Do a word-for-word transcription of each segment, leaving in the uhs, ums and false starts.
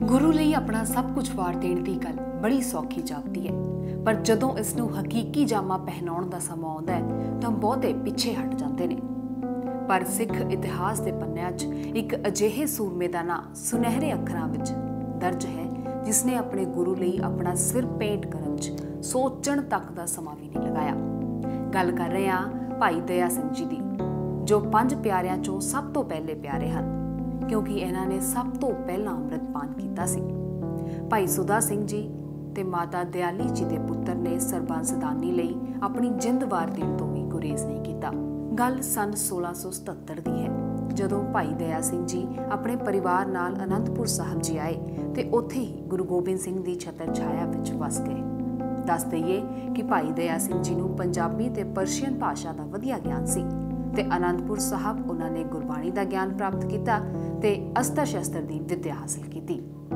गुरु ਲਈ ਆਪਣਾ ਸਭ ਕੁਝ ਵਾਰ ਦੇਣ ਦੀ ਗੱਲ ਬੜੀ ਸੌਖੀ ਜਾਪਦੀ ਹੈ, ਪਰ ਜਦੋਂ ਇਸ ਨੂੰ ਹਕੀਕੀ ਜਾਮਾ ਪਹਿਨਾਉਣ ਦਾ ਸਮਾਂ ਆਉਂਦਾ ਹੈ ਤਾਂ ਬਹੁਤੇ ਪਿੱਛੇ ਹਟ ਜਾਂਦੇ ਨੇ। ਪਰ ਸਿੱਖ ਇਤਿਹਾਸ ਦੇ ਪੰਨਿਆਂ 'ਚ ਇੱਕ ਅਜਿਹੇ ਸੂਰਮੇ ਦਾ ਨਾਂ ਸੁਨਹਿਰੇ ਅੱਖਰਾਂ ਵਿੱਚ ਦਰਜ ਹੈ ਜਿਸ ਨੇ ਆਪਣੇ ਗੁਰੂ ਲਈ ਆਪਣਾ ਸਿਰ ਪੇਂਟ ਕਰਨ 'ਚ ਸੋਚਣ ਤੱਕ ਦਾ ਸਮਾਂ ਵੀ ਨਹੀਂ ਲਗਾਇਆ। ਗੱਲ ਕਰ ਰਹੇ ਹਾਂ ਭਾਈ ਦਇਆ ਸਿੰਘ ਜੀ ਦੀ, ਜੋ ਪੰਜ ਪਿਆਰਿਆਂ 'ਚੋਂ ਸਭ ਤੋਂ ਪਹਿਲੇ ਪਿਆਰੇ ਹਨ, ਕਿਉਂਕਿ ਇਹਨਾਂ ਨੇ ਸਭ ਤੋਂ ਪਹਿਲਾਂ ਅੰਮ੍ਰਿਤਪਾਨ ਕੀਤਾ ਸੀ। ਭਾਈ ਸੁਦਾ ਸਿੰਘ ਜੀ ਤੇ ਮਾਤਾ ਦਿਆਲੀ ਜੀ ਦੇ ਪੁੱਤਰ ਨੇ ਸਰਬੰਸਦਾਨੀ ਲਈ ਆਪਣੀ ਜਿੰਦ ਵਾਰ ਦੇਣ ਤੋਂ ਵੀ ਗੁਰੇਜ਼ ਨਹੀਂ ਕੀਤਾ। ਗੱਲ ਸੰਨ ਸੋਲਾਂ ਸੌ ਸਤੱਤਰ ਦੀ ਹੈ, ਜਦੋਂ ਭਾਈ ਦਇਆ ਸਿੰਘ ਜੀ ਆਪਣੇ ਪਰਿਵਾਰ ਨਾਲ ਅਨੰਦਪੁਰ ਸਾਹਿਬ ਜੀ ਆਏ ਤੇ ਉੱਥੇ ਹੀ ਗੁਰੂ ਗੋਬਿੰਦ ਸਿੰਘ ਦੀ ਛਤਰ ਛਾਇਆ ਵਿੱਚ ਵਸ ਗਏ। ਦੱਸ ਦਈਏ ਕਿ ਭਾਈ ਦਇਆ ਸਿੰਘ ਜੀ ਨੂੰ ਪੰਜਾਬੀ ਤੇ ਪਰਸ਼ੀਅਨ ਭਾਸ਼ਾ ਦਾ ਵਧੀਆ ਗਿਆਨ ਸੀ ਤੇ ਅਨੰਦਪੁਰ ਸਾਹਿਬ ਉਹਨਾਂ ਨੇ ਗੁਰਬਾਣੀ ਦਾ ਗਿਆਨ ਪ੍ਰਾਪਤ ਕੀਤਾ ਤੇ ਅਸਤਰ ਸ਼ਸਤਰ ਦੀ ਵਿੱਦਿਆ ਹਾਸਲ ਕੀਤੀ।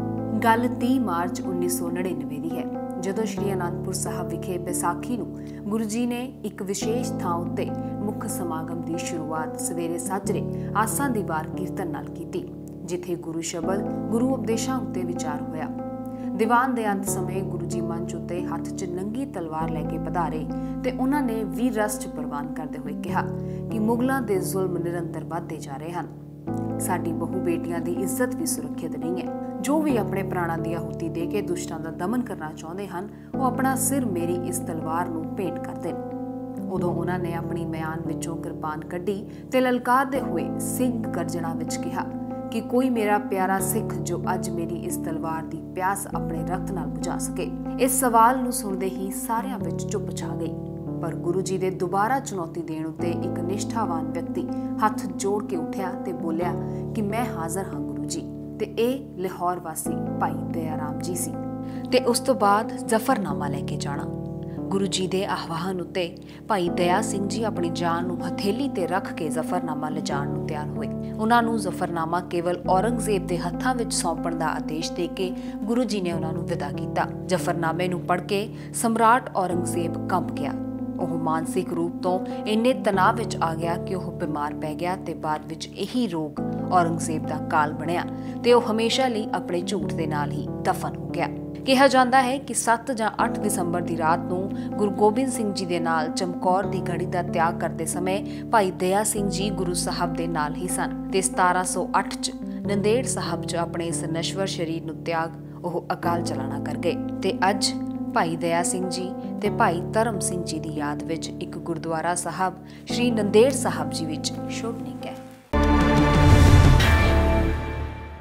ਗੱਲ ਤੀਹ ਮਾਰਚ ਉੱਨੀ ਸੌ ਨੜਿਨਵੇਂ ਦੀ ਹੈ, ਜਦੋਂ ਸ਼੍ਰੀ ਅਨੰਦਪੁਰ ਸਾਹਿਬ ਵਿਖੇ ਵਿਸਾਖੀ ਨੂੰ ਗੁਰੂ ਜੀ ਨੇ ਇੱਕ ਵਿਸ਼ੇਸ਼ ਥਾਂ ਉੱਤੇ ਮੁੱਖ ਸਮਾਗਮ ਦੀ ਸ਼ੁਰੂਆਤ ਸਵੇਰੇ ਸਾਜਰੇ ਆਸਾਂ ਦੀ ਵਾਰ ਕੀਰਤਨ ਨਾਲ ਕੀਤੀ, ਜਿੱਥੇ ਗੁਰੂ ਸ਼ਬਦ ਗੁਰੂ ਉਪਦੇਸ਼ਾਂ ਉੱਤੇ ਵਿਚਾਰ ਹੋਇਆ। ਦੀਵਾਨ ਦੇ ਅੰਤ ਸਮੇਂ ਗੁਰੂ ਜੀ ਮੰਚ ਉੱਤੇ ਹੱਥ 'ਚ ਨੰਗੀ ਤਲਵਾਰ ਲੈ ਕੇ ਪਧਾਰੇ ਤੇ ਉਹਨਾਂ ਨੇ ਵੀਰ ਰਸ 'ਚ ਪ੍ਰਵਾਨ ਕਰਦੇ ਹੋਏ ਕਿਹਾ ਕਿ ਮੁਗਲਾਂ ਦੇ ਜ਼ੁਲਮ ਨਿਰੰਤਰ ਵੱਧਦੇ ਜਾ ਰਹੇ ਹਨ। ਸਾਡੀ ਬਹੂ ਬੇਟੀਆਂ ਦੀ ਇੱਜ਼ਤ ਵੀ ਸੁਰੱਖਿਅਤ ਨਹੀਂ ਹੈ। ਜੋ ਵੀ ਆਪਣੇ ਪ੍ਰਾਣਾਂ ਦੀ ਆਹੂਤੀ ਦੇ ਕੇ ਦੁਸ਼ਟਾਂ ਦਾ ਦਮਨ ਕਰਨਾ ਚਾਹੁੰਦੇ ਹਨ, ਉਹ ਆਪਣਾ ਸਿਰ ਮੇਰੀ ਇਸ ਤਲਵਾਰ ਨੂੰ ਭੇਟ ਕਰ ਦੇਣ। ਉਦੋਂ ਉਹਨਾਂ ਨੇ ਆਪਣੀ ਮਿਆਨ ਵਿੱਚੋਂ ਕਿਰਪਾਨ ਕੱਢੀ ਤੇ ਲਲਕਾਰਦੇ ਹੋਏ ਸਿੰਘ ਗਰਜਣਾ ਵਿੱਚ ਕਿਹਾ ਕਿ ਕੋਈ ਮੇਰਾ ਪਿਆਰਾ ਸਿੱਖ ਜੋ ਅੱਜ ਮੇਰੀ ਇਸ ਤਲਵਾਰ ਦੀ ਪਿਆਸ ਆਪਣੇ ਰਕਤ ਨਾਲ ਬੁਝਾ ਸਕੇ। ਇਸ ਸਵਾਲ ਨੂੰ ਸੁਣਦੇ ਹੀ ਸਾਰਿਆਂ ਵਿੱਚ ਚੁੱਪ ਛਾ ਗਈ, ਪਰ ਗੁਰੂ ਜੀ ਦੇ ਦੁਬਾਰਾ ਚੁਣੌਤੀ ਦੇਣ ਉੱਤੇ ਇੱਕ ਨਿਸ਼ਠਾਵਾਨ ਵਿਅਕਤੀ ਹੱਥ ਜੋੜ ਕੇ ਉੱਠਿਆ ਤੇ ਬੋਲਿਆ ਕਿ ਮੈਂ ਹਾਜ਼ਰ ਹਾਂ ਗੁਰੂ ਜੀ, ਤੇ ਇਹ ਲਾਹੌਰ ਵਾਸੀ ਭਾਈ ਦਇਆ ਰਾਮ ਜੀ ਸੀ। ਤੇ ਉਸ ਤੋਂ ਬਾਅਦ ਜ਼ਫਰਨਾਮਾ ਲੈ ਕੇ ਜਾਣਾ। ਗੁਰੂ ਜੀ ਦੇ ਆਹਵਾਨ ਉੱਤੇ ਭਾਈ ਦਇਆ ਸਿੰਘ ਜੀ ਆਪਣੀ ਜਾਨ ਨੂੰ ਹਥੇਲੀ ਤੇ ਰੱਖ ਕੇ ਜ਼ਫਰਨਾਮਾ ਲਿਜਾਣ ਨੂੰ ਤਿਆਰ ਹੋਏ। ਉਹਨਾਂ ਨੂੰ ਜ਼ਫਰਨਾਮਾ ਕੇਵਲ ਔਰੰਗਜ਼ੇਬ ਦੇ ਹੱਥਾਂ ਵਿੱਚ ਸੌਂਪਣ ਦਾ ਆਦੇਸ਼ ਦੇ ਕੇ ਗੁਰੂ ਜੀ ਨੇ ਉਹਨਾਂ ਨੂੰ ਵਿਦਾ ਕੀਤਾ। ਜ਼ਫਰਨਾਮੇ ਨੂੰ ਪੜ੍ਹ ਕੇ ਸਮਰਾਟ ਔਰੰਗਜ਼ੇਬ ਕੰਬ ਗਿਆ। ਉਹ ਮਾਨਸਿਕ ਰੂਪ ਤੋਂ ਇੰਨੇ ਤਣਾਅ ਵਿੱਚ ਆ ਗਿਆ ਕਿ ਉਹ ਬਿਮਾਰ ਪੈ ਗਿਆ ਤੇ ਬਾਅਦ ਵਿੱਚ ਇਹੀ ਰੋਗ ਔਰੰਗਜ਼ੇਬ ਦਾ ਕਾਲ ਬਣਿਆ ਤੇ ਉਹ ਹਮੇਸ਼ਾ ਲਈ ਆਪਣੇ ਝੂਠ ਦੇ ਨਾਲ ਹੀ ਦਫਨ ਹੋ ਗਿਆ। ਕਿਹਾ ਜਾਂਦਾ ਹੈ ਕਿ ਸੱਤ ਜਾਂ ਅੱਠ ਦਸੰਬਰ ਦੀ ਰਾਤ ਨੂੰ ਗੁਰੂ ਗੋਬਿੰਦ ਸਿੰਘ ਜੀ ਦੇ ਨਾਲ ਚਮਕੌਰ ਦੀ ਗੜੀ ਦਾ ਤਿਆਗ ਕਰਦੇ ਸਮੇਂ ਭਾਈ ਦਇਆ ਸਿੰਘ ਜੀ ਗੁਰੂ ਸਾਹਿਬ ਦੇ ਨਾਲ ਹੀ ਸਨ ਤੇ ਸਤਾਰਾਂ ਸੌ ਅੱਠ 'ਚ ਨੰਦੇੜ ਸਾਹਿਬ 'ਚ ਆਪਣੇ ਇਸ ਨਸ਼ਵਰ ਸਰੀਰ ਨੂੰ ਤਿਆਗ ਉਹ ਅਕਾਲ ਚਲਾਣਾ ਕਰ ਗਏ। ਤੇ ਅੱਜ ਭਾਈ ਦਇਆ ਸਿੰਘ ਜੀ ਤੇ ਭਾਈ ਧਰਮ ਸਿੰਘ ਜੀ ਦੀ ਯਾਦ ਵਿੱਚ ਇੱਕ ਗੁਰਦੁਆਰਾ ਸਾਹਿਬ ਸ਼੍ਰੀ ਨੰਦੇੜ ਸਾਹਿਬ ਜੀ ਵਿੱਚ ਸ਼ੋਭਨੀਕ ਹੈ।